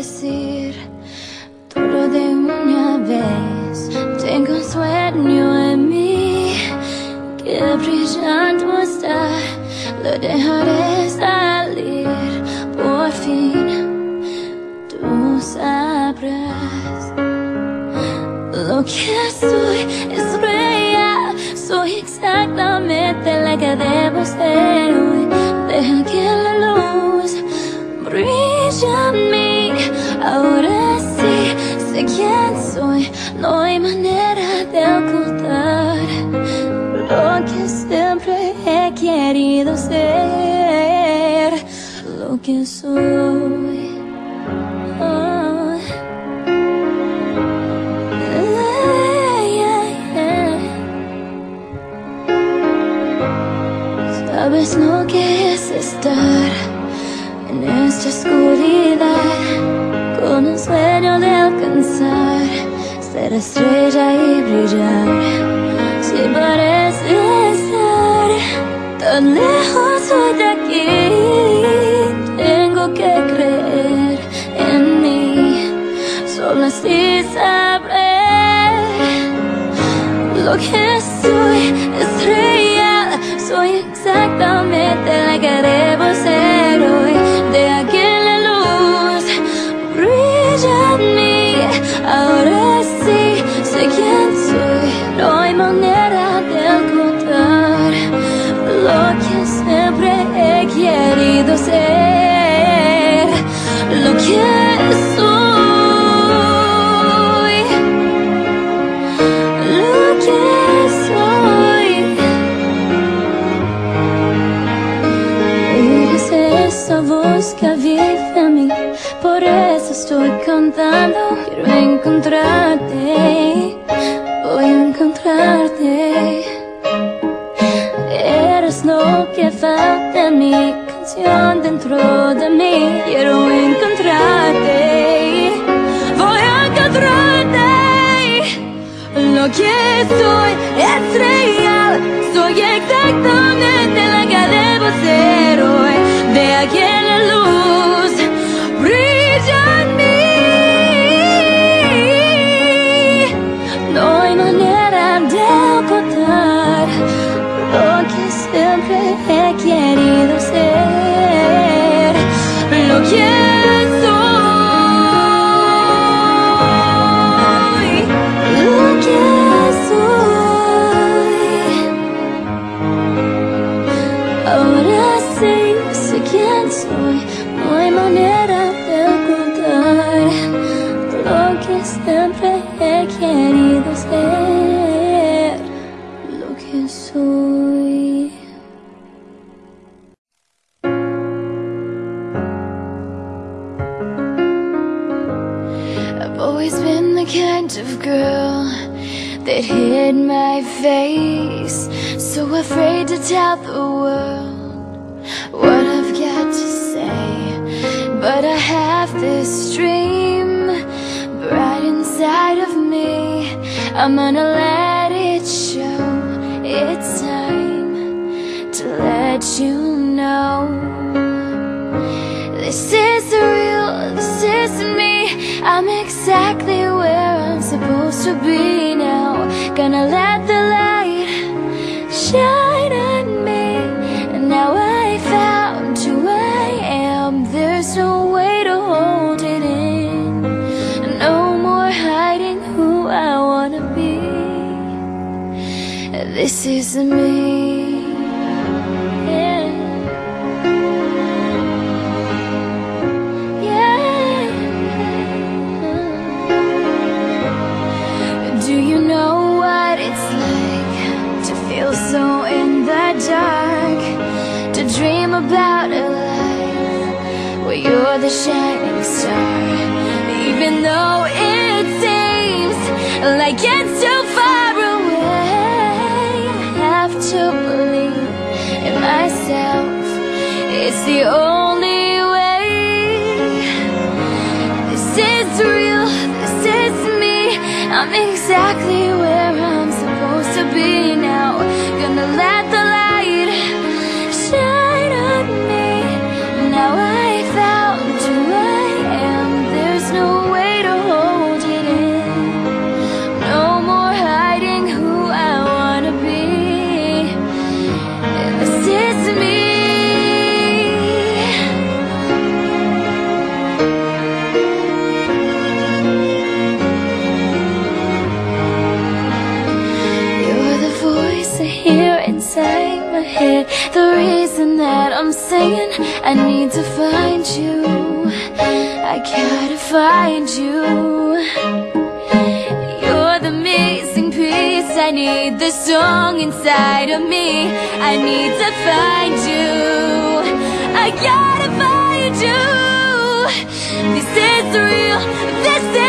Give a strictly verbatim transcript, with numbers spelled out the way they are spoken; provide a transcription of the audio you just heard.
decir todo de una vez. Tengo un sueño en mí que brillando está, lo dejaré salir. Por fin tú sabrás lo que soy, es real. Soy exactamente la que debo ser hoy. Deja que la luz brilla en mí. Ahora sí sé quién soy. No hay manera de ocultar lo que siempre he querido ser, lo que soy. Oh. Sabes lo que es estar en esta oscuridad, con un sueño de alcanzar, ser estrella y brillar. Si parece estar tan lejos hoy de aquí, tengo que creer en mí, solo así sabré lo que soy, es real. Soy exactamente la que debo ser hoy. Deja que la luz brilla en mí. Ahora sí sé quién soy. No hay manera de ocultar lo que siempre he querido ser, lo que soy, lo que soy. Esa voz que vive en mí, por eso estoy cantando. Quiero encontrarte, voy a encontrarte. Eres lo que falta en mi canción dentro de mí. Quiero encontrarte, voy a encontrarte. Lo que soy es real. Soy exactamente la que debo ser hoy. Deja que la luz brilla en mí. No hay manera de ocultar lo que siempre he querido ser, lo que soy, lo que soy. Ahora sí sé quién soy. No hay manera de ocultar lo que siempre he querido ser, lo que soy. I've always been the kind of girl that hid my face, so afraid to tell the world what I've got to say. But I have this dream bright inside of me. I'm gonna let it show. It's time to let you know. This is real, this is me. I'm exactly where I'm supposed to be now. Gonna let the light shine on me. And now I found who I am. There's no way to hold it in. No more hiding who I wanna be. This is me. Yeah. Yeah. Do you know what it's like to feel so in the dark? To dream about a life where you're the shining star, even though it seems like it's too far away. I have to believe in myself, it's the only way. This is real, this is me. I'm exactly where I'm supposed to be now. Gonna let the light shine on me. Now I found who I am. There's hit the reason that I'm saying I need to find you. I gotta find you. You're the missing piece. I need the song inside of me. I need to find you. I gotta find you. This is real. This is